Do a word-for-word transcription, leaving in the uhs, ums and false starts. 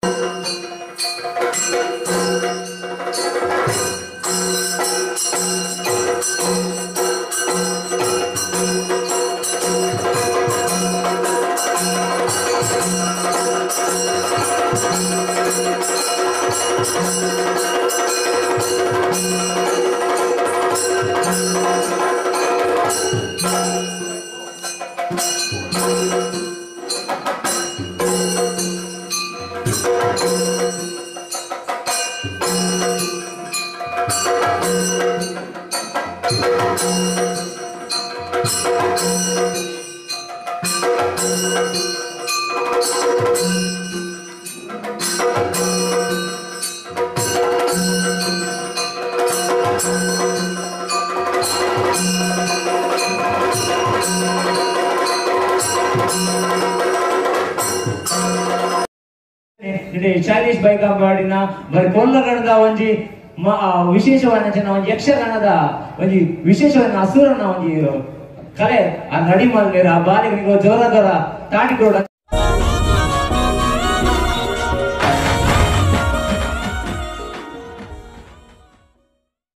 Chalisa bike ಹಾಡಿನ ಬರೀ ಕೊಲ್ಲಗಣದ ಒಂಜಿ ವಿಶೇಷವಾದ ಒಂಜಿ ಯಕ್ಷಗಾನದ ಒಂಜಿ ವಿಶೇಷವಾದ ಅಸುರನ ಒಂಜಿ ಕಲೆ ಆ ನಡಿಮಲ್ಲೇರ ಆ ಬಾಲಿಗೆ ಜೋರ ಜೋರ ತಾಟಿಕೊಡ